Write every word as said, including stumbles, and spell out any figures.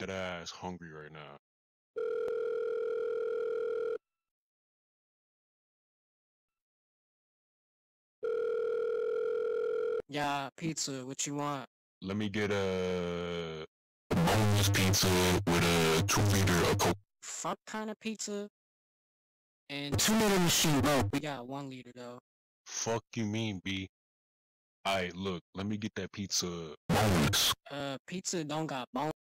That ass hungry right now. Yeah, pizza, what you want? Let me get a boneless pizza with a two liter of Coke. Fuck kind of pizza? And two liter machine, bro. We got one liter though. Fuck you mean, B? Alright, look, let me get that pizza boneless. Uh, pizza don't got bone.